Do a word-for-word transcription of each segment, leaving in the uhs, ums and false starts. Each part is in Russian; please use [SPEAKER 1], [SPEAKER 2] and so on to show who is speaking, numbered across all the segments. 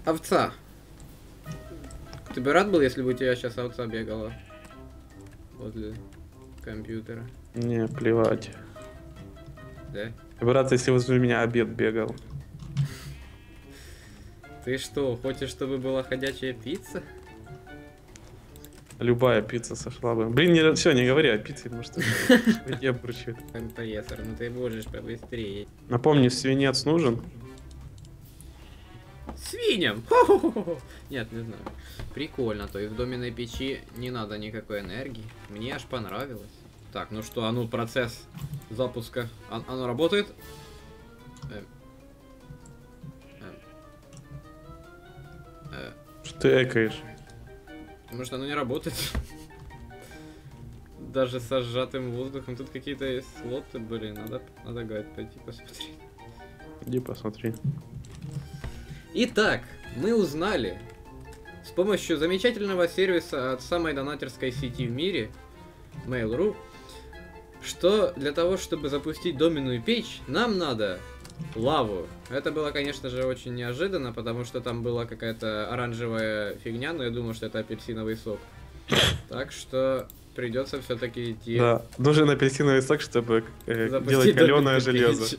[SPEAKER 1] Овца. Ты бы рад был, если бы у тебя сейчас овца бегала возле компьютера?
[SPEAKER 2] Не, плевать.
[SPEAKER 1] Да?
[SPEAKER 2] Я бы рад, если возле меня обед бегал.
[SPEAKER 1] Ты что, хочешь, чтобы была ходячая пицца?
[SPEAKER 2] Любая пицца сошла бы. Блин, не, все, не говори о пицце, потому что я бурчу.
[SPEAKER 1] Компрессор, ну ты можешь побыстрее.
[SPEAKER 2] Напомни, свинец нужен?
[SPEAKER 1] Свиньям! Хо-хо-хо-хо. Нет, не знаю. Прикольно, то есть в доменной печи не надо никакой энергии. Мне аж понравилось. Так, ну что, а ну процесс запуска. А, оно работает? Э. Э. Э.
[SPEAKER 2] Что ты экаешь?
[SPEAKER 1] Может, оно не работает? Даже со сжатым воздухом. Тут какие-то есть слоты, блин. Надо, надо гайд пойти посмотреть.
[SPEAKER 2] Иди посмотри.
[SPEAKER 1] Итак, мы узнали с помощью замечательного сервиса от самой донатерской сети в мире, Mail.ru, что для того, чтобы запустить доменную печь, нам надо лаву. Это было, конечно же, очень неожиданно, потому что там была какая-то оранжевая фигня, но я думаю, что это апельсиновый сок. Так что придется все-таки идти...
[SPEAKER 2] Да, нужен апельсиновый сок, чтобы э, делать каленое железо.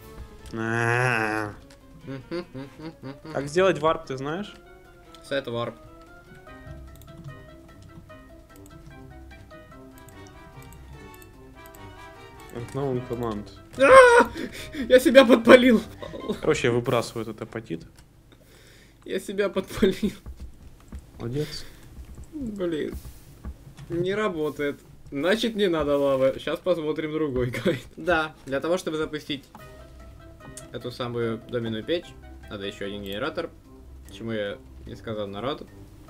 [SPEAKER 2] Как сделать варп, ты знаешь?
[SPEAKER 1] Set warp.
[SPEAKER 2] Unknown command.
[SPEAKER 1] Я себя подпалил.
[SPEAKER 2] Короче, я выбрасываю этот апатит.
[SPEAKER 1] Я себя подпалил.
[SPEAKER 2] Молодец.
[SPEAKER 1] Блин. Не работает. Значит, не надо лавы. Сейчас посмотрим другой гайд. Да, для того, чтобы запустить эту самую доменную печь, надо еще один генератор. Чему я не сказал народ.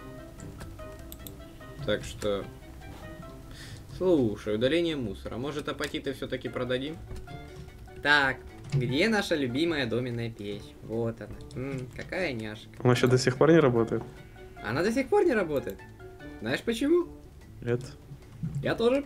[SPEAKER 1] Так что... Слушай, удаление мусора. Может, апатиты все-таки продадим? Так, где наша любимая доменная печь? Вот она. М-м, какая няшка.
[SPEAKER 2] Она еще до сих пор не работает?
[SPEAKER 1] Она до сих пор не работает. Знаешь почему?
[SPEAKER 2] Нет.
[SPEAKER 1] Я тоже.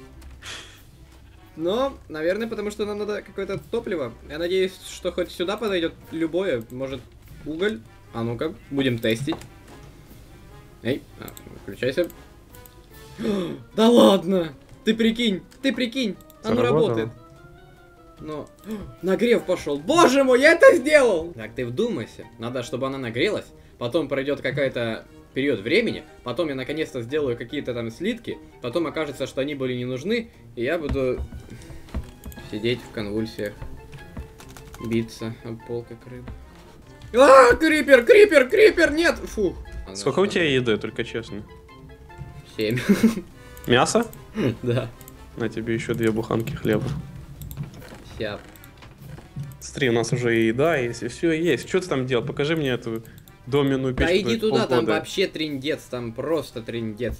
[SPEAKER 1] Но, наверное, потому что нам надо какое-то топливо. Я надеюсь, что хоть сюда подойдет любое. Может, уголь? А ну-ка, будем тестить. Эй, а, включайся. Да ладно! Ты прикинь, ты прикинь, оно работает. Но нагрев пошел. Боже мой, я это сделал! Так, ты вдумайся. Надо, чтобы она нагрелась. Потом пройдет какая-то период времени. Потом я наконец-то сделаю какие-то там слитки. Потом окажется, что они были не нужны. И я буду сидеть в конвульсиях. Биться об пол, как рыба. А, крипер, крипер, крипер, нет! Фух.
[SPEAKER 2] Сколько у тебя еды, только честно?
[SPEAKER 1] Семь.
[SPEAKER 2] Мясо?
[SPEAKER 1] Да.
[SPEAKER 2] На тебе еще две буханки хлеба.
[SPEAKER 1] Ща.
[SPEAKER 2] Смотри, у нас уже и еда есть, и все есть. Что ты там делал? Покажи мне эту доменную печь.
[SPEAKER 1] Да иди туда, там вообще триндец, там просто триндец.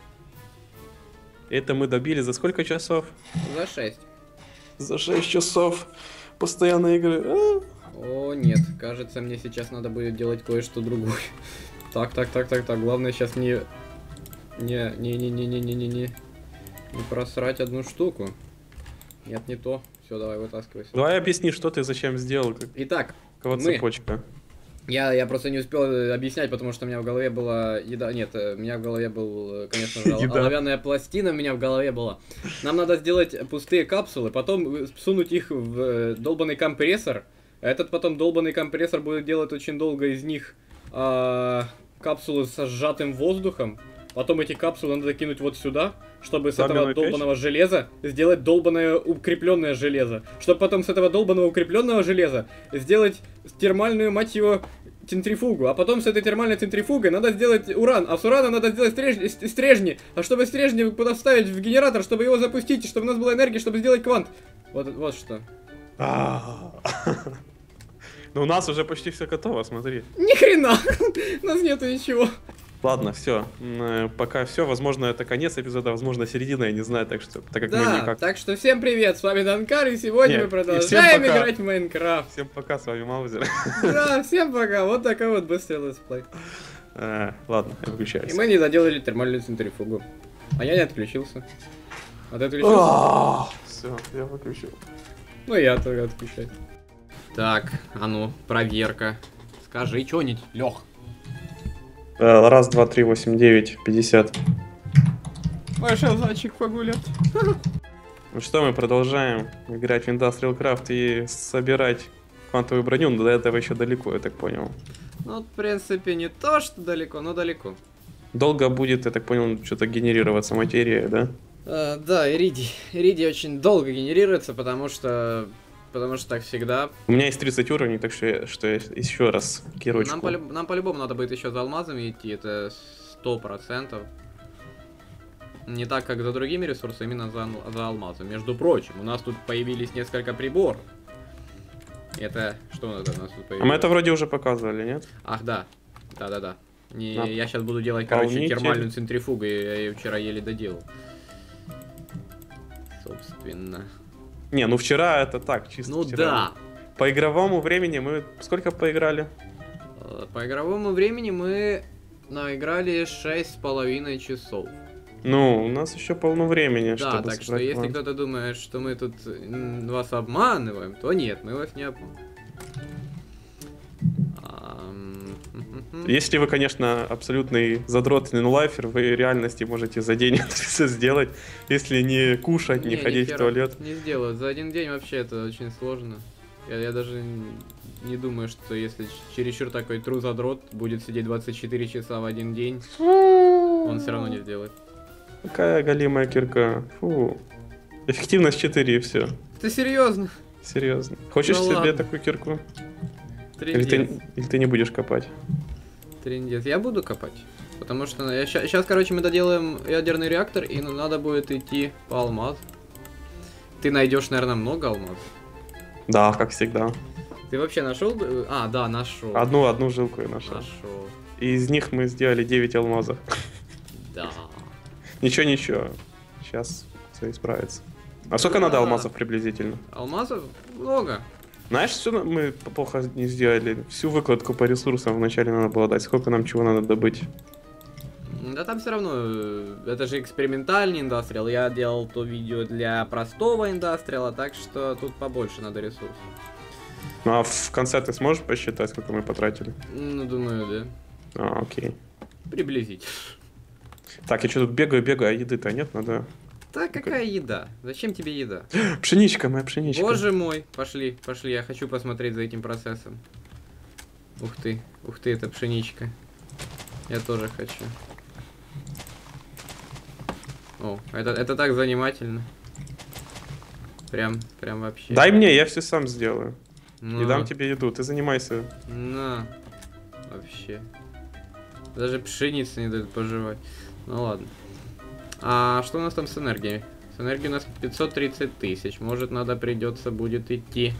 [SPEAKER 2] Это мы добили за сколько часов?
[SPEAKER 1] За шесть.
[SPEAKER 2] За шесть часов постоянной игры. А?
[SPEAKER 1] О, нет, кажется, мне сейчас надо будет делать кое-что другое. Так, так, так, так, так, главное сейчас не... Не, не, не, не, не, не, не, не. Не просрать одну штуку. Нет, не то. Все, давай, вытаскивайся.
[SPEAKER 2] Давай объясни, что ты зачем сделал. Как...
[SPEAKER 1] Итак,
[SPEAKER 2] Кого
[SPEAKER 1] мы...
[SPEAKER 2] цепочка.
[SPEAKER 1] Я, я просто не успел объяснять, потому что у меня в голове была еда. Нет, у меня в голове был, конечно же, оловянная пластина у меня в голове была. Нам надо сделать пустые капсулы, потом сунуть их в долбанный компрессор. Этот потом долбанный компрессор будет делать очень долго из них а, капсулы со сжатым воздухом. Потом эти капсулы надо закинуть вот сюда, чтобы с этого долбанного железа сделать долбанное укрепленное железо. Чтобы потом с этого долбанного укрепленного железа сделать термальную, мать его, центрифугу. А потом с этой термальной центрифугой надо сделать уран. А с урана надо сделать стрежни. стрежни. А чтобы стрежни куда вставить в генератор, чтобы его запустить, чтобы у нас была энергия, чтобы сделать квант. Вот, вот что.
[SPEAKER 2] Ну у нас уже почти все готово, смотри.
[SPEAKER 1] Ни хрена! У нас нету ничего.
[SPEAKER 2] Ладно, все. Пока все. Возможно, это конец эпизода, возможно, середина, я не знаю, так что. Так как
[SPEAKER 1] да,
[SPEAKER 2] мы никак...
[SPEAKER 1] так что всем привет, с вами Данкар, и сегодня
[SPEAKER 2] Нет,
[SPEAKER 1] мы продолжаем играть в Майнкрафт.
[SPEAKER 2] Всем пока, с вами Маузер.
[SPEAKER 1] Да, всем пока. Вот такой вот быстрый летсплей.
[SPEAKER 2] А, ладно, я выключаюсь.
[SPEAKER 1] И мы не доделали термальную центрифугу. А я не отключился. А ты отключился?
[SPEAKER 2] Все, я выключил.
[SPEAKER 1] Ну я только отключаюсь. Так, а ну, проверка. Скажи что-нибудь, Лех.
[SPEAKER 2] Э, Раз, два, три, восемь, девять, пятьдесят.
[SPEAKER 1] Пошел зайчик погулять.
[SPEAKER 2] Ну что, мы продолжаем играть в Industrial Craft и собирать квантовую броню, но до этого еще далеко, я так понял.
[SPEAKER 1] Ну, в принципе, не то, что далеко, но далеко.
[SPEAKER 2] Долго будет, я так понял, что-то генерироваться материя, да?
[SPEAKER 1] А, да, иридий. Иридий очень долго генерируется, потому что... Потому что так всегда.
[SPEAKER 2] У меня есть тридцать уровней, так что я, что я еще раз кирочку.
[SPEAKER 1] Нам, по- нам по-любому надо будет еще за алмазами идти, это сто процентов. Не так, как за другими ресурсами, именно за, за алмазом. Между прочим, у нас тут появились несколько приборов. Это... Что у нас у нас тут появилось?
[SPEAKER 2] А мы это вроде уже показывали, нет?
[SPEAKER 1] Ах, да. Да-да-да. Не,
[SPEAKER 2] На-
[SPEAKER 1] я сейчас буду делать, короче,
[SPEAKER 2] Полнитель.
[SPEAKER 1] термальную центрифугу, я ее вчера еле доделал. Собственно.
[SPEAKER 2] Не, ну вчера это так, чисто
[SPEAKER 1] Ну
[SPEAKER 2] вчера.
[SPEAKER 1] да.
[SPEAKER 2] По игровому времени мы сколько поиграли?
[SPEAKER 1] Э, По игровому времени мы наиграли шесть с половиной часов.
[SPEAKER 2] Ну, у нас еще полно времени,
[SPEAKER 1] Да,
[SPEAKER 2] чтобы
[SPEAKER 1] так что
[SPEAKER 2] собрать
[SPEAKER 1] если
[SPEAKER 2] план.
[SPEAKER 1] кто-то думает, что мы тут м, вас обманываем, то нет, мы вас не обманываем. Ам, хм-хм-хм.
[SPEAKER 2] Если вы, конечно, абсолютный задротный нулайфер, вы в реальности можете за день это все сделать, если не кушать, не,
[SPEAKER 1] Не,
[SPEAKER 2] ходить
[SPEAKER 1] ни
[SPEAKER 2] в
[SPEAKER 1] хера
[SPEAKER 2] туалет.
[SPEAKER 1] Не сделают. За один день вообще это очень сложно. Я, я даже н- не думаю, что если ч- чересчур такой true задрот будет сидеть двадцать четыре часа в один день, он все равно не сделает.
[SPEAKER 2] Какая голимая кирка. Фу. Эффективность четыре и все.
[SPEAKER 1] Ты серьезно?
[SPEAKER 2] Серьезно. Хочешь
[SPEAKER 1] Да
[SPEAKER 2] себе
[SPEAKER 1] ладно.
[SPEAKER 2] такую кирку? Или
[SPEAKER 1] Трындец.
[SPEAKER 2] ты, или ты не будешь копать?
[SPEAKER 1] Трындец. Я буду копать. Потому что сейчас, короче, мы доделаем ядерный реактор, и ну, надо будет идти по алмаз. Ты найдешь, наверное, много алмазов.
[SPEAKER 2] Да, как всегда.
[SPEAKER 1] Ты вообще нашел? А, да, нашел.
[SPEAKER 2] Одну, одну жилку я нашел.
[SPEAKER 1] Нашел.
[SPEAKER 2] И из них мы сделали девять алмазов.
[SPEAKER 1] Да.
[SPEAKER 2] Ничего, ничего. Сейчас все исправится. А сколько
[SPEAKER 1] Да.
[SPEAKER 2] надо алмазов приблизительно?
[SPEAKER 1] Алмазов много.
[SPEAKER 2] Знаешь, все мы плохо не сделали. Всю выкладку по ресурсам вначале надо было дать. Сколько нам чего надо добыть?
[SPEAKER 1] Да там все равно, э, это же экспериментальный индастриал. Я делал то видео для простого индастриала, так что тут побольше надо ресурсов.
[SPEAKER 2] Ну а в конце ты сможешь посчитать, сколько мы потратили?
[SPEAKER 1] Ну, думаю, да.
[SPEAKER 2] А, окей.
[SPEAKER 1] Приблизить.
[SPEAKER 2] Так, я что тут бегаю, бегаю, а еды-то нет, надо...
[SPEAKER 1] Да какая еда? Зачем тебе еда?
[SPEAKER 2] Пшеничка, моя пшеничка.
[SPEAKER 1] Боже мой, пошли, пошли, я хочу посмотреть за этим процессом. Ух ты, ух ты, это пшеничка. Я тоже хочу. О, это, это так занимательно. Прям, прям вообще.
[SPEAKER 2] Дай мне, я все сам сделаю.
[SPEAKER 1] Ну,
[SPEAKER 2] Не дам тебе еду, ты занимайся.
[SPEAKER 1] на. Вообще. Даже пшеницы не дают пожевать. Ну ладно. А что у нас там с энергией? С энергией у нас пятьсот тридцать тысяч. Может, надо придется будет идти.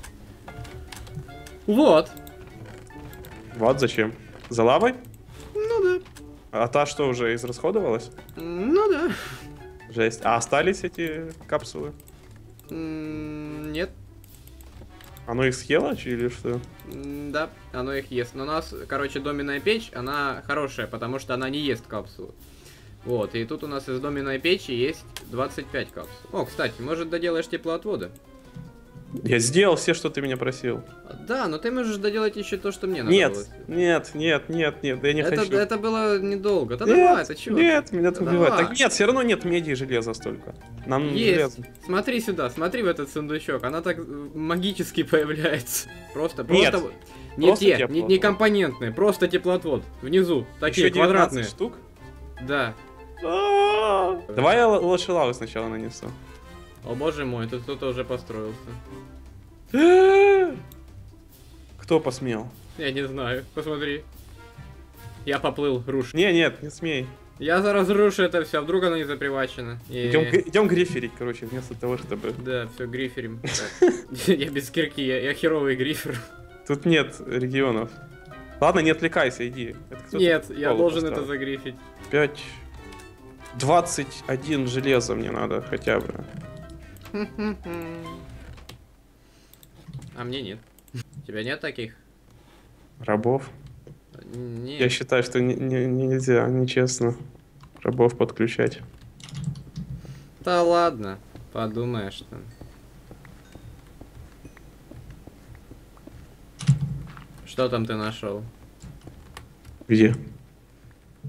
[SPEAKER 1] Вот.
[SPEAKER 2] Вот зачем. За лавой?
[SPEAKER 1] Ну да.
[SPEAKER 2] А та что, уже израсходовалась?
[SPEAKER 1] Ну да.
[SPEAKER 2] Жесть. А остались эти капсулы?
[SPEAKER 1] М, Нет.
[SPEAKER 2] Оно их съело или что?
[SPEAKER 1] М, Да, оно их ест. Но у нас, короче, доменная печь, она хорошая, потому что она не ест капсулы. Вот, и тут у нас из доменной печи есть двадцать пять капсул. О, кстати, может, доделаешь теплоотводы?
[SPEAKER 2] Я сделал все, что ты меня просил.
[SPEAKER 1] Да, но ты можешь доделать еще то, что мне надо
[SPEAKER 2] Нет,
[SPEAKER 1] было.
[SPEAKER 2] нет, нет, нет, нет, я не
[SPEAKER 1] это,
[SPEAKER 2] хочу.
[SPEAKER 1] это было недолго. Да
[SPEAKER 2] Нет,
[SPEAKER 1] давай, ты чего?
[SPEAKER 2] нет, меня это
[SPEAKER 1] Да
[SPEAKER 2] убивает.
[SPEAKER 1] давай.
[SPEAKER 2] Так нет, все равно нет меди и железа столько. Нам
[SPEAKER 1] Есть.
[SPEAKER 2] железо.
[SPEAKER 1] Смотри сюда, смотри в этот сундучок. Она так э, магически появляется. Просто,
[SPEAKER 2] Нет,
[SPEAKER 1] просто... Не
[SPEAKER 2] просто
[SPEAKER 1] те, не,
[SPEAKER 2] теплоотвод.
[SPEAKER 1] не компонентные, просто теплоотвод. Внизу, такие
[SPEAKER 2] Еще девятнадцать
[SPEAKER 1] квадратные.
[SPEAKER 2] штук.
[SPEAKER 1] Да.
[SPEAKER 2] А-а-а. Давай я л- лучше лавы сначала нанесу.
[SPEAKER 1] О боже мой, тут кто-то уже построился.
[SPEAKER 2] Кто посмел?
[SPEAKER 1] Я не знаю, посмотри. Я поплыл, руш.
[SPEAKER 2] Не, нет, не смей.
[SPEAKER 1] Я зараз рушу это все, вдруг оно не запривачено. И-
[SPEAKER 2] Идем, гри- идем гриферить, короче, вместо того, чтобы...
[SPEAKER 1] Да, все, гриферим. Так. Я без кирки, я я херовый грифер.
[SPEAKER 2] Тут нет регионов. Ладно, не отвлекайся, иди. Это кто-то
[SPEAKER 1] Нет, я
[SPEAKER 2] голову
[SPEAKER 1] должен это
[SPEAKER 2] поставил.
[SPEAKER 1] загрифить.
[SPEAKER 2] пять... двадцать один железа мне надо хотя бы.
[SPEAKER 1] А мне нет. У тебя нет таких?
[SPEAKER 2] Рабов.
[SPEAKER 1] Нет.
[SPEAKER 2] Я считаю, что не- не- нельзя, нечестно рабов подключать.
[SPEAKER 1] Да ладно, подумаешь там. Что там ты нашел?
[SPEAKER 2] Где?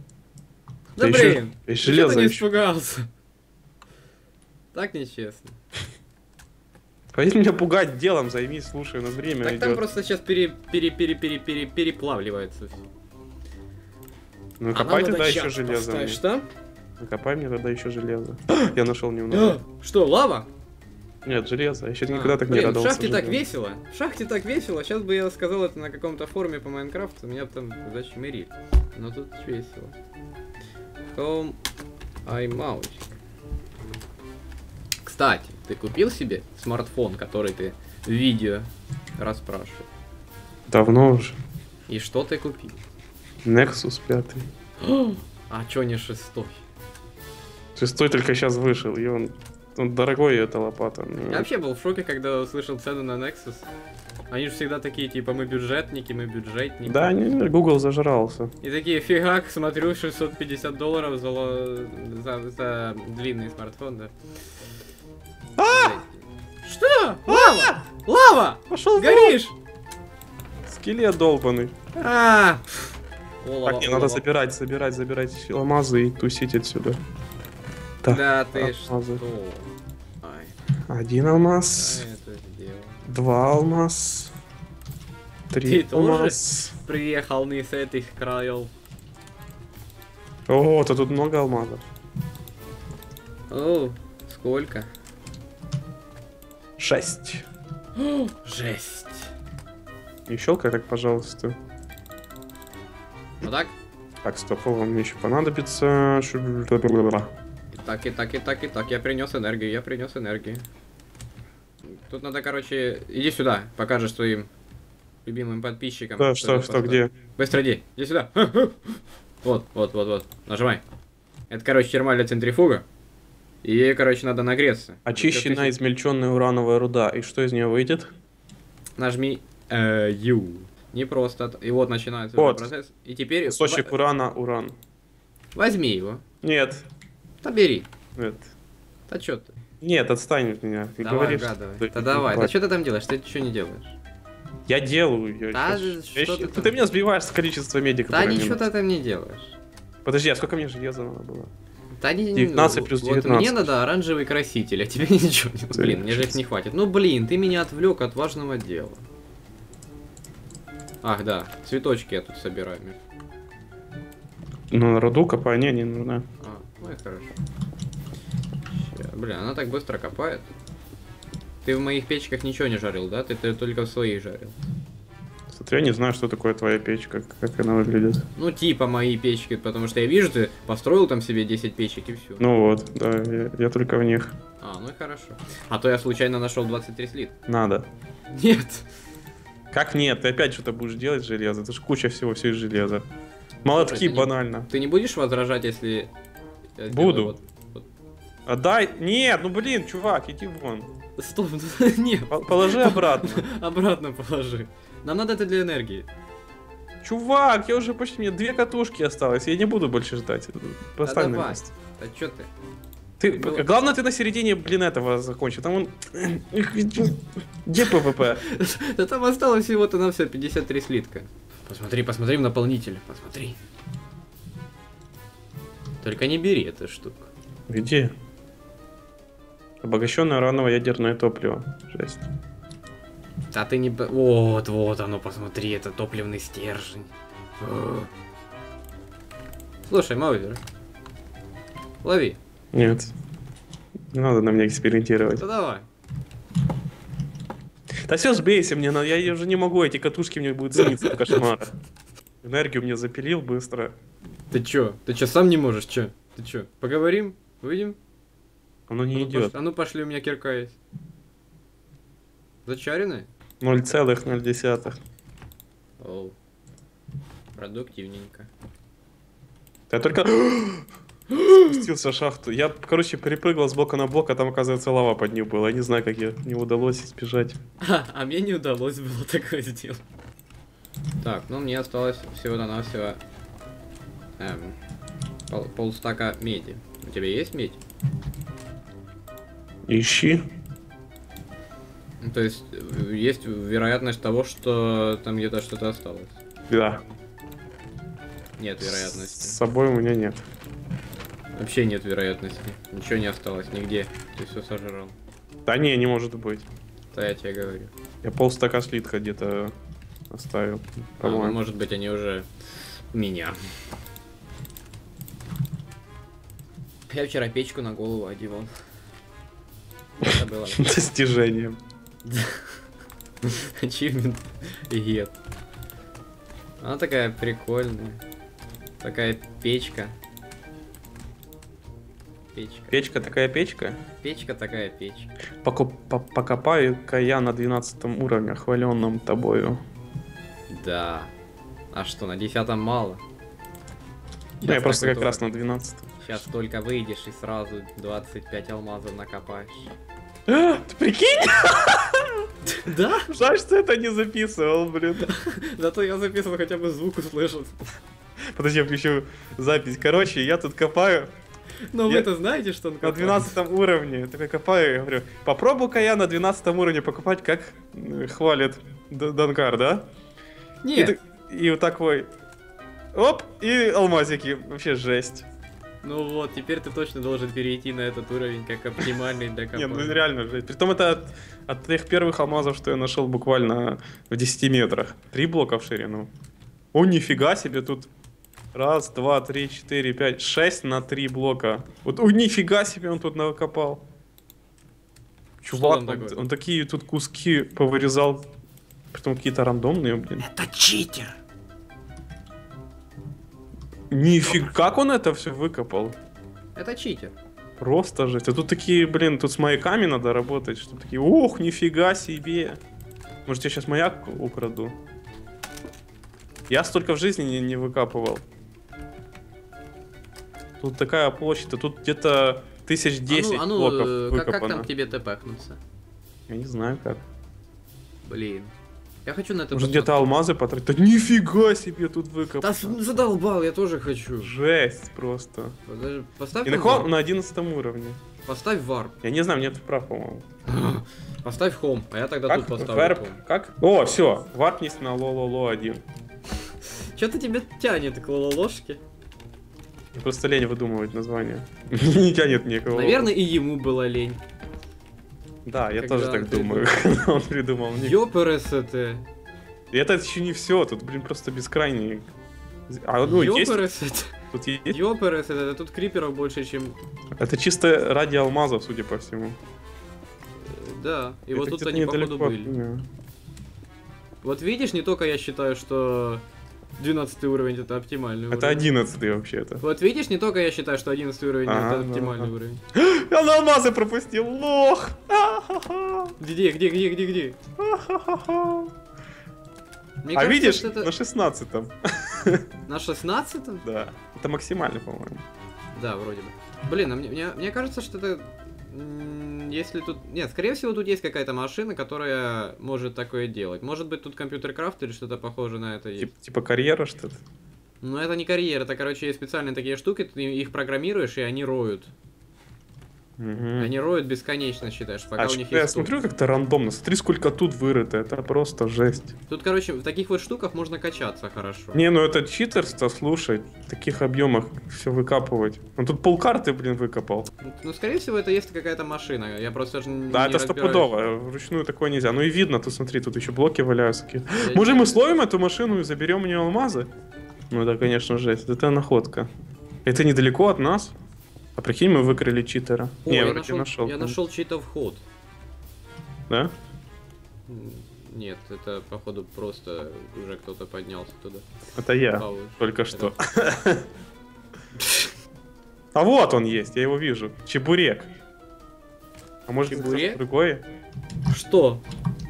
[SPEAKER 1] Да
[SPEAKER 2] Ты
[SPEAKER 1] блин,
[SPEAKER 2] еще-
[SPEAKER 1] что
[SPEAKER 2] железо
[SPEAKER 1] ты не
[SPEAKER 2] еще.
[SPEAKER 1] испугался? Так нечестно.
[SPEAKER 2] Пойди меня пугать делом, займись, слушай, у нас время
[SPEAKER 1] Так
[SPEAKER 2] идет.
[SPEAKER 1] там просто сейчас пере, пере, пере, пере, пере, переплавливается все.
[SPEAKER 2] Ну копай тогда еще железо. мне.
[SPEAKER 1] Что?
[SPEAKER 2] Ну, копай мне тогда еще железо. Я нашел немного.
[SPEAKER 1] Что, лава?
[SPEAKER 2] Нет, железо. Я еще
[SPEAKER 1] А,
[SPEAKER 2] никогда так не
[SPEAKER 1] блин, в
[SPEAKER 2] радовался.
[SPEAKER 1] шахте так
[SPEAKER 2] железу.
[SPEAKER 1] весело. В шахте так весело. Сейчас бы я сказал это на каком-то форуме по Майнкрафту, меня бы там зачмырили. Но тут весело. Home iMouse. Кстати, ты купил себе смартфон, который ты в видео расспрашивал?
[SPEAKER 2] Давно уже.
[SPEAKER 1] И что ты купил?
[SPEAKER 2] Nexus пять.
[SPEAKER 1] А чё не шестой?
[SPEAKER 2] Шестой только сейчас вышел, и он, он дорогой, эта лопата. Ну,
[SPEAKER 1] Я вообще был в шоке, когда услышал цену на Nexus. Они же всегда такие, типа, мы бюджетники, мы бюджетники.
[SPEAKER 2] Да, не, не, Google зажрался.
[SPEAKER 1] И такие, фигак, смотрю, шестьсот пятьдесят долларов за, ло- за, за длинный смартфон, да.
[SPEAKER 2] А!
[SPEAKER 1] Что? Лава! Лава!
[SPEAKER 2] Пошел
[SPEAKER 1] Горишь!
[SPEAKER 2] Скелет долбанный.
[SPEAKER 1] А! Олова,
[SPEAKER 2] Так, не, надо
[SPEAKER 1] олова.
[SPEAKER 2] забирать, забирать, забирать алмазы и тусить отсюда. Так,
[SPEAKER 1] Да ты
[SPEAKER 2] алмазы.
[SPEAKER 1] что? Ай,
[SPEAKER 2] Один алмаз,
[SPEAKER 1] я это сделал.
[SPEAKER 2] два алмаз, три
[SPEAKER 1] Ты тоже?
[SPEAKER 2] алмаз.
[SPEAKER 1] Приехал не с этих краев.
[SPEAKER 2] О, то тут много алмазов.
[SPEAKER 1] О, сколько?
[SPEAKER 2] Шесть.
[SPEAKER 1] О, жесть.
[SPEAKER 2] Не щелкай так, пожалуйста.
[SPEAKER 1] Вот так?
[SPEAKER 2] Так, стоп, вам мне еще понадобится.
[SPEAKER 1] И так, и так, и так, и так. Я принес энергию, я принес энергию. Тут надо, короче, иди сюда, покажешь своим любимым подписчикам.
[SPEAKER 2] Да, что,
[SPEAKER 1] это
[SPEAKER 2] что,
[SPEAKER 1] просто-
[SPEAKER 2] где?
[SPEAKER 1] Быстро иди, иди сюда. Вот, вот, вот, вот. Нажимай. Это, короче, термальная центрифуга. И ей, короче, надо нагреться.
[SPEAKER 2] Очищенная измельченная урановая руда. И что из нее выйдет?
[SPEAKER 1] Нажми э, U. Не просто. т- И вот начинается
[SPEAKER 2] Вот.
[SPEAKER 1] уже процесс. И теперь
[SPEAKER 2] Кусочек
[SPEAKER 1] во-
[SPEAKER 2] урана, уран.
[SPEAKER 1] возьми его.
[SPEAKER 2] Нет.
[SPEAKER 1] Да бери.
[SPEAKER 2] Нет.
[SPEAKER 1] Да чё ты?
[SPEAKER 2] Нет, отстань от меня. Ты
[SPEAKER 1] Давай,
[SPEAKER 2] говоришь,
[SPEAKER 1] угадывай.
[SPEAKER 2] что-
[SPEAKER 1] Да давай. Да
[SPEAKER 2] Давай.
[SPEAKER 1] что ты там делаешь? Ты ничего не делаешь.
[SPEAKER 2] Я делаю. Я
[SPEAKER 1] Да,
[SPEAKER 2] щас-
[SPEAKER 1] что
[SPEAKER 2] я
[SPEAKER 1] ты
[SPEAKER 2] щас-
[SPEAKER 1] там?
[SPEAKER 2] ты меня сбиваешь с количества меди,
[SPEAKER 1] Да
[SPEAKER 2] которые мне
[SPEAKER 1] ничего
[SPEAKER 2] нужно.
[SPEAKER 1] ты там не делаешь.
[SPEAKER 2] Подожди, а сколько мне железа надо было?
[SPEAKER 1] Да не,
[SPEAKER 2] девятнадцать плюс
[SPEAKER 1] вот
[SPEAKER 2] девятнадцать.
[SPEAKER 1] мне надо оранжевый краситель, а тебе ничего не. Блин, мне же их не хватит. Ну блин, ты меня отвлек от важного дела. Ах да, цветочки я тут собираю.
[SPEAKER 2] Ну, на руду копай, не, не нужна.
[SPEAKER 1] А, ну и хорошо. Ща, блин, она так быстро копает. Ты в моих печках ничего не жарил, да? Ты, ты только в своих жарил.
[SPEAKER 2] Смотри, я не знаю, что такое твоя печка, как она выглядит.
[SPEAKER 1] Ну типа мои печки, потому что я вижу, ты построил там себе десять печек и все.
[SPEAKER 2] Ну вот, да, я, я только в них.
[SPEAKER 1] А, ну и хорошо. А то я случайно нашел двадцать три слит.
[SPEAKER 2] Надо.
[SPEAKER 1] Нет.
[SPEAKER 2] Как нет? Ты опять что-то будешь делать железо? Это же куча всего, все из железа. Молотки,
[SPEAKER 1] Слушай, ты не-
[SPEAKER 2] банально.
[SPEAKER 1] Ты не будешь возражать, если... я сделаю
[SPEAKER 2] Буду.
[SPEAKER 1] вот- вот-
[SPEAKER 2] Отдай. Нет, ну блин, чувак, иди вон.
[SPEAKER 1] Стоп, нет.
[SPEAKER 2] По- Положи обратно.
[SPEAKER 1] Обратно положи. Нам надо это для энергии.
[SPEAKER 2] Чувак, я уже почти, мне две катушки осталось, я не буду больше ждать. Поставь на
[SPEAKER 1] давай.
[SPEAKER 2] место.
[SPEAKER 1] Да чё ты?
[SPEAKER 2] Ты,
[SPEAKER 1] Было-
[SPEAKER 2] главное, ты на середине, блин, этого закончи. Там он... Где ПВП?
[SPEAKER 1] Да там осталось всего-то на все пятьдесят три слитка. Посмотри, посмотри в наполнитель. Посмотри. Только не бери эту штуку.
[SPEAKER 2] Где? Обогащенное ураново-ядерное топливо. Жесть.
[SPEAKER 1] А ты не... б- Вот, вот оно, посмотри, это топливный стержень. О. Слушай, Маузер. Лови.
[SPEAKER 2] Нет. Не надо на меня экспериментировать.
[SPEAKER 1] Да давай.
[SPEAKER 2] Да все, сбейся мне, но я уже не могу, эти катушки мне будут сниться, кошмар. Энергию мне запилил быстро.
[SPEAKER 1] Ты чё? Ты чё, сам не можешь, чё? Ты чё, поговорим? Выйдем?
[SPEAKER 2] Оно
[SPEAKER 1] А
[SPEAKER 2] не
[SPEAKER 1] ну,
[SPEAKER 2] идет.
[SPEAKER 1] пош- А ну пошли, у меня кирка есть. Зачаренная?
[SPEAKER 2] ноль целых ноль.
[SPEAKER 1] Оу. Продуктивненько.
[SPEAKER 2] Я только спустился в шахту. Я, короче, перепрыгал с блока на блок, а там, оказывается, лава под ним была. Я не знаю, как я не удалось избежать.
[SPEAKER 1] А, а мне не удалось было такое сделать. Так, ну мне осталось всего-навсего эм, пол, полстака меди. У тебя есть медь?
[SPEAKER 2] Ищи.
[SPEAKER 1] Ну, то есть э, есть вероятность того, что там где-то что-то осталось.
[SPEAKER 2] Да.
[SPEAKER 1] Нет вероятности.
[SPEAKER 2] С собой у меня нет.
[SPEAKER 1] Вообще нет вероятности. Ничего не осталось нигде. Ты все сожрал.
[SPEAKER 2] Да не, не может быть.
[SPEAKER 1] Да я тебе говорю.
[SPEAKER 2] Я полстака слитка где-то оставил.
[SPEAKER 1] А, ну, может быть, они уже у меня. Я вчера печку на голову одевал. Это было
[SPEAKER 2] достижением.
[SPEAKER 1] Achievement get. Она такая прикольная. Такая печка. Печка.
[SPEAKER 2] Печка такая печка?
[SPEAKER 1] Печка такая печка.
[SPEAKER 2] Покопаю-ка я на двенадцатом уровне, хваленном тобою.
[SPEAKER 1] Да. А что, на десятом мало?
[SPEAKER 2] Да, я просто как раз на двенадцатом.
[SPEAKER 1] Сейчас только выйдешь и сразу двадцать пять алмазов накопаешь.
[SPEAKER 2] Ты прикинь?
[SPEAKER 1] Да?
[SPEAKER 2] Жаль, что это не записывал, блин.
[SPEAKER 1] Зато я записывал, хотя бы звук услышал.
[SPEAKER 2] Подожди, я включу запись. Короче, я тут копаю.
[SPEAKER 1] Но вы-то знаете, что он
[SPEAKER 2] на двенадцатом уровне. Такой копаю, я говорю, попробуй-ка я на двенадцатом уровне покупать, как хвалит Данкар, да?
[SPEAKER 1] Нет.
[SPEAKER 2] И вот такой, оп, и алмазики. Вообще жесть.
[SPEAKER 1] Ну вот, теперь ты точно должен перейти на этот уровень как оптимальный для копания.
[SPEAKER 2] Не, ну реально жесть. Притом это от, от тех первых алмазов, что я нашел буквально в десяти метрах. Три блока в ширину. О, нифига себе, тут раз, два, три, четыре, пять, шесть на три блока. Вот, о, нифига себе он тут накопал. Чувак, он, он, он такие тут куски повырезал. Притом какие-то рандомные, блин.
[SPEAKER 1] Это читер!
[SPEAKER 2] Нифига, как он это все выкопал?
[SPEAKER 1] Это читер.
[SPEAKER 2] Просто жесть. А тут такие, блин, тут с маяками надо работать, чтобы такие, ох, нифига себе. Может, я сейчас маяк украду? Я столько в жизни не, не выкапывал. Тут такая площадь, а тут где-то тысяч десять
[SPEAKER 1] а ну,
[SPEAKER 2] блоков
[SPEAKER 1] а ну,
[SPEAKER 2] выкопано.
[SPEAKER 1] как, как там тебе тэпэкнуться?
[SPEAKER 2] Я не знаю как.
[SPEAKER 1] Блин. Я хочу на это.
[SPEAKER 2] Может где-то алмазы потратить? Да нифига себе тут выкопал.
[SPEAKER 1] Да задолбал, я тоже хочу.
[SPEAKER 2] Жесть просто.
[SPEAKER 1] Подожди, поставь
[SPEAKER 2] И на хом на одиннадцатом уровне.
[SPEAKER 1] Поставь варп.
[SPEAKER 2] Я не знаю, нет прав, по-моему.
[SPEAKER 1] Поставь хом, а я тогда
[SPEAKER 2] как?
[SPEAKER 1] тут поставлю
[SPEAKER 2] Варп?
[SPEAKER 1] хом.
[SPEAKER 2] Как? О, все, варпнись на лололо один.
[SPEAKER 1] Что-то тебе тянет к лололошке?
[SPEAKER 2] Просто лень выдумывать название. Не тянет никого.
[SPEAKER 1] Наверное, и ему было лень.
[SPEAKER 2] Да, я тоже так думаю. Он придумал.
[SPEAKER 1] Ёперес это.
[SPEAKER 2] И это еще не все, тут, блин, просто бескрайний. А, ну,
[SPEAKER 1] Ёперес это.
[SPEAKER 2] Тут есть?
[SPEAKER 1] Ёперес это, тут криперов больше, чем...
[SPEAKER 2] Это чисто ради алмазов, судя по всему.
[SPEAKER 1] Да, и вот тут они, походу, были. Вот видишь, не только я считаю, что двенадцатый уровень это оптимальный уровень.
[SPEAKER 2] Это одиннадцатый вообще-то.
[SPEAKER 1] Вот видишь, не только я считаю, что одиннадцатый уровень ага, это оптимальный ага. уровень.
[SPEAKER 2] Я на алмазы пропустил, лох!
[SPEAKER 1] Где, где, где, где, где?
[SPEAKER 2] Мне а кажется, видишь, это... на шестнадцатом.
[SPEAKER 1] На шестнадцатом?
[SPEAKER 2] Да. Это максимально, по-моему.
[SPEAKER 1] Да, вроде бы. Блин, а мне, мне, мне кажется, что это... Если тут... Нет, скорее всего, тут есть какая-то машина, которая может такое делать. Может быть, тут компьютер-крафт или что-то похожее на это есть.
[SPEAKER 2] Тип, типа карьера что-то?
[SPEAKER 1] Ну, это не карьера, это, короче, есть специальные такие штуки, ты их программируешь, и они роют. Угу. Они роют бесконечно, считаешь, пока
[SPEAKER 2] а
[SPEAKER 1] у них
[SPEAKER 2] я
[SPEAKER 1] есть...
[SPEAKER 2] Я смотрю как-то рандомно, смотри, сколько тут вырыто, это просто жесть.
[SPEAKER 1] Тут, короче, в таких вот штуках можно качаться хорошо.
[SPEAKER 2] Не, ну это читерство, слушай, в таких объемах все выкапывать. Он тут полкарты, блин, выкопал.
[SPEAKER 1] Ну, скорее всего, это есть какая-то машина, я просто даже не
[SPEAKER 2] Да, это стопудово, вручную такое нельзя. Ну и видно, тут смотри, тут еще блоки валяются. Может, мы словим эту машину и заберем у нее алмазы? Ну это, конечно, жесть, это находка. Это недалеко от нас. А прикинь, мы выкрали читера.
[SPEAKER 1] О,
[SPEAKER 2] не,
[SPEAKER 1] я
[SPEAKER 2] вроде
[SPEAKER 1] нашел,
[SPEAKER 2] нашел.
[SPEAKER 1] Я нашел чей-то вход.
[SPEAKER 2] Да?
[SPEAKER 1] Нет, это, походу, просто уже кто-то поднялся туда.
[SPEAKER 2] Это я, Повыше. Только что. А вот он есть, я его вижу. Чебурек. А может,
[SPEAKER 1] Чебурек?
[SPEAKER 2] Другое?
[SPEAKER 1] Что?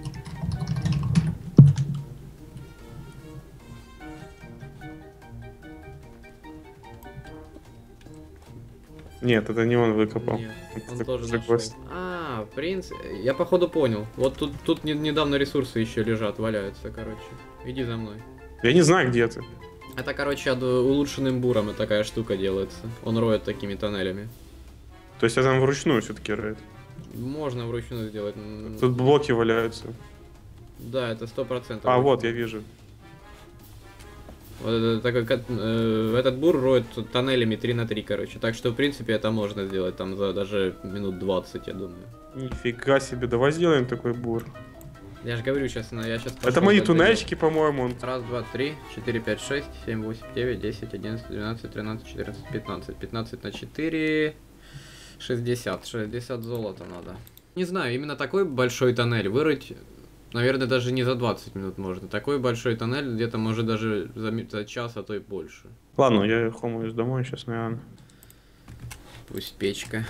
[SPEAKER 2] Нет, это не он выкопал.
[SPEAKER 1] Нет,
[SPEAKER 2] это
[SPEAKER 1] он
[SPEAKER 2] так,
[SPEAKER 1] тоже
[SPEAKER 2] нашел.
[SPEAKER 1] А, в принципе, я походу понял. Вот тут, тут не, недавно ресурсы еще лежат, валяются, короче. Иди за мной.
[SPEAKER 2] Я не знаю, где ты.
[SPEAKER 1] Это, короче, улучшенным буром такая штука делается. Он роет такими тоннелями.
[SPEAKER 2] То есть это там вручную все-таки роет?
[SPEAKER 1] Можно вручную сделать.
[SPEAKER 2] Тут блоки валяются.
[SPEAKER 1] Да, это сто процентов.
[SPEAKER 2] А, вот, я вижу.
[SPEAKER 1] Вот это такой, э, этот бур роет тоннелями три на три, короче. Так что, в принципе, это можно сделать там за даже минут двадцать, я думаю.
[SPEAKER 2] Нифига себе, давай сделаем такой бур.
[SPEAKER 1] Я же говорю сейчас, я сейчас...
[SPEAKER 2] Это мои туннельчики, по-моему.
[SPEAKER 1] Раз, два, три, четыре, пять, шесть, семь, восемь, девять, десять, одиннадцать, двенадцать, тринадцать, четырнадцать, пятнадцать. пятнадцать на четыре... шестьдесят. шестьдесят золота надо. Не знаю, именно такой большой тоннель вырыть, наверное, даже не за двадцать минут можно. Такой большой тоннель где-то может даже за, за час, а то и больше.
[SPEAKER 2] Ладно, я хомуюсь домой сейчас, наверное.
[SPEAKER 1] Пусть печка.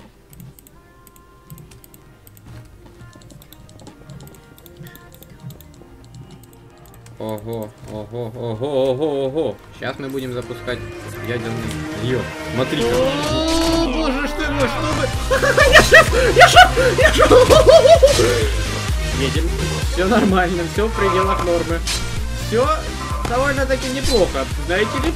[SPEAKER 1] Ого, ого, ого, ого, ого. Сейчас мы будем запускать ядерный... Ё, смотри-ка. О, боже ж ты мой, что вы... Я шеф! Я шеф! Я шеф! Едем. Все нормально, все в пределах нормы. Все довольно-таки неплохо, знаете ли?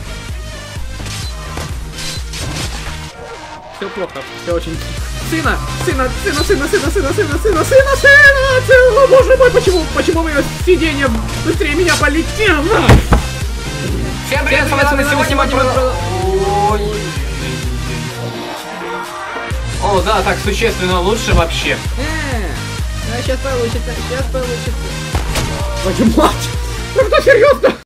[SPEAKER 1] Все плохо, все очень... Сына! Сына! Сына! Сына! Сына! Сына! Сына! Сына! Сына! Сына! Сына! О, боже мой, почему? Почему мое сиденье быстрее меня полетело?
[SPEAKER 3] Всем привет, пацаны! Сегодня мы про... Ой. О, да, так существенно лучше вообще.
[SPEAKER 1] Э, сейчас получится, сейчас получится. Твою мать! Ну что, серьезно?